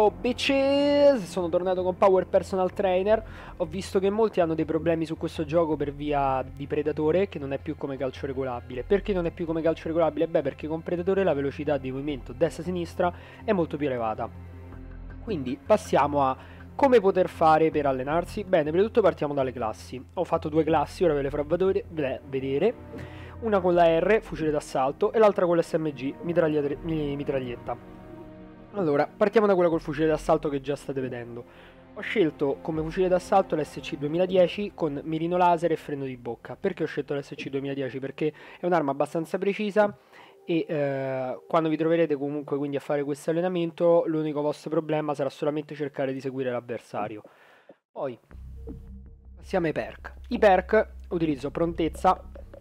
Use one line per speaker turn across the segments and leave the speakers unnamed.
Yo bitches, sono tornato con Power Personal Trainer. Ho visto che molti hanno dei problemi su questo gioco per via di Predatore, che non è più come calcio regolabile. Perché non è più come calcio regolabile? Beh, perché con Predatore la velocità di movimento destra-sinistra è molto più elevata. Quindi passiamo a come poter fare per allenarsi. Bene, prima di tutto partiamo dalle classi. Ho fatto due classi, ora ve le farò vedere. Una con la R, fucile d'assalto, e l'altra con l'SMG, mitraglietta. Allora, partiamo da quella col fucile d'assalto che già state vedendo. Ho scelto come fucile d'assalto l'SC 2010 con mirino laser e freno di bocca. Perché ho scelto l'SC 2010? Perché è un'arma abbastanza precisa e quando vi troverete comunque quindi a fare questo allenamento, l'unico vostro problema sarà solamente cercare di seguire l'avversario. Poi passiamo ai perk. I perk utilizzo prontezza,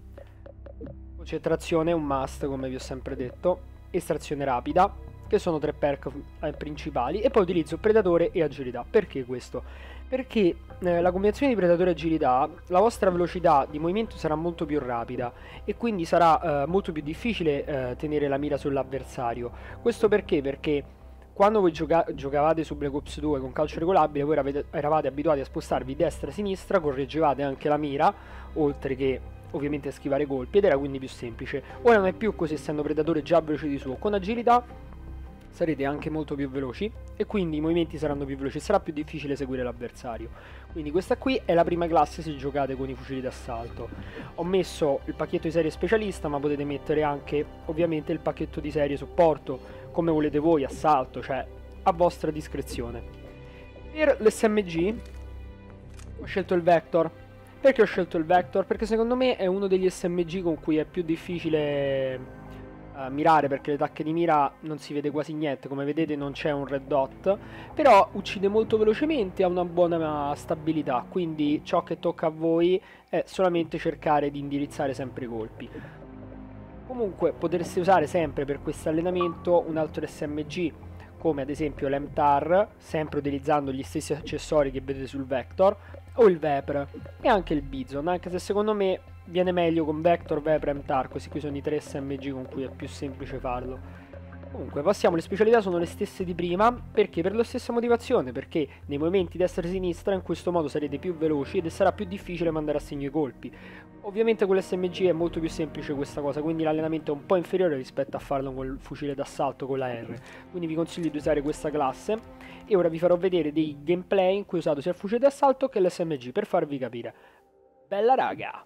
concentrazione, un must come vi ho sempre detto, estrazione rapida, che sono tre perk principali, e poi utilizzo predatore e agilità. Perché questo? Perché la combinazione di predatore e agilità, la vostra velocità di movimento sarà molto più rapida e quindi sarà molto più difficile tenere la mira sull'avversario. Questo perché? Perché quando voi giocavate su Black Ops 2 con calcio regolabile, voi eravate abituati a spostarvi destra-sinistra, correggevate anche la mira, oltre che ovviamente a schivare colpi, ed era quindi più semplice. Ora non è più così, essendo predatore già veloce di suo. Con agilità sarete anche molto più veloci e quindi i movimenti saranno più veloci, sarà più difficile seguire l'avversario. Quindi questa qui è la prima classe se giocate con i fucili d'assalto. Ho messo il pacchetto di serie specialista, ma potete mettere anche ovviamente il pacchetto di serie supporto, come volete voi, assalto, cioè a vostra discrezione. Per l'SMG ho scelto il Vector. Perché ho scelto il Vector? Perché secondo me è uno degli SMG con cui è più difficile mirare, perché le tacche di mira non si vede quasi niente, come vedete non c'è un red dot, però uccide molto velocemente, ha una buona stabilità, quindi ciò che tocca a voi è solamente cercare di indirizzare sempre i colpi. Comunque potreste usare sempre per questo allenamento un altro SMG, come ad esempio l'MTAR, sempre utilizzando gli stessi accessori che vedete sul Vector, o il Vepr, e anche il Bizon, anche se secondo me viene meglio con Vector, Vepr e MTAR, questi qui sono i tre SMG con cui è più semplice farlo. Comunque passiamo, le specialità sono le stesse di prima, perché? Per la stessa motivazione, perché nei movimenti destra e sinistra in questo modo sarete più veloci ed sarà più difficile mandare a segno i colpi. Ovviamente con l'SMG è molto più semplice questa cosa, quindi l'allenamento è un po' inferiore rispetto a farlo con il fucile d'assalto con la R, quindi vi consiglio di usare questa classe e ora vi farò vedere dei gameplay in cui ho usato sia il fucile d'assalto che l'SMG per farvi capire. Bella raga!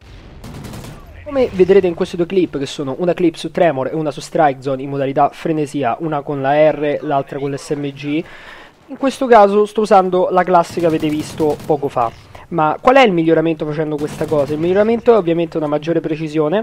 Come vedrete in queste due clip, che sono una clip su Tremor e una su Strike Zone in modalità frenesia, una con la R, l'altra con l'SMG, in questo caso sto usando la classe che avete visto poco fa. Ma qual è il miglioramento facendo questa cosa? Il miglioramento è ovviamente una maggiore precisione,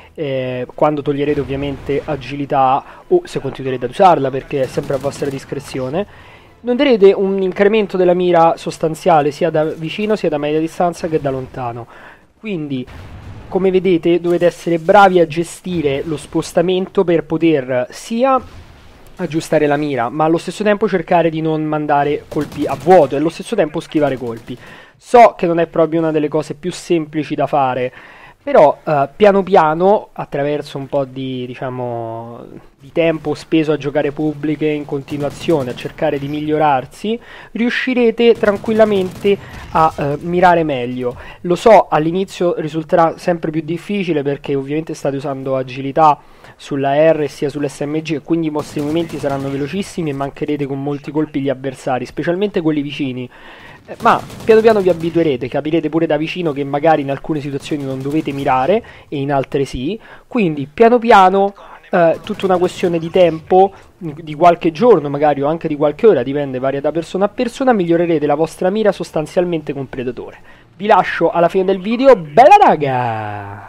quando toglierete ovviamente agilità o se continuerete ad usarla, perché è sempre a vostra discrezione. Noterete un incremento della mira sostanziale sia da vicino sia da media distanza che da lontano. Quindi, come vedete, dovete essere bravi a gestire lo spostamento per poter sia aggiustare la mira, ma allo stesso tempo cercare di non mandare colpi a vuoto e allo stesso tempo schivare colpi. So che non è proprio una delle cose più semplici da fare, però piano piano, attraverso un po' di, diciamo, di tempo speso a giocare pubbliche in continuazione, a cercare di migliorarsi, riuscirete tranquillamente a mirare meglio. Lo so, all'inizio risulterà sempre più difficile perché ovviamente state usando agilità sulla R sia sull'SMG e quindi i vostri movimenti saranno velocissimi e mancherete con molti colpi gli avversari, specialmente quelli vicini. Ma piano piano vi abituerete, capirete pure da vicino che magari in alcune situazioni non dovete mirare e in altre sì, quindi piano piano, tutta una questione di tempo, di qualche giorno magari o anche di qualche ora, dipende, varia da persona a persona, migliorerete la vostra mira sostanzialmente con Predatore. Vi lascio alla fine del video, bella raga!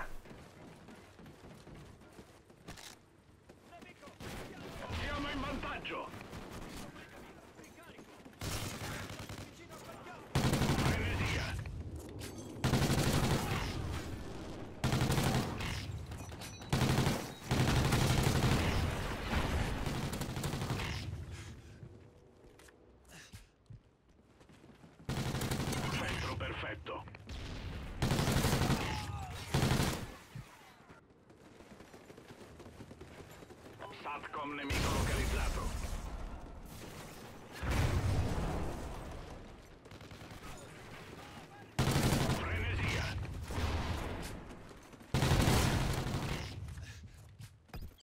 Perfetto. SATCOM nemico localizzato.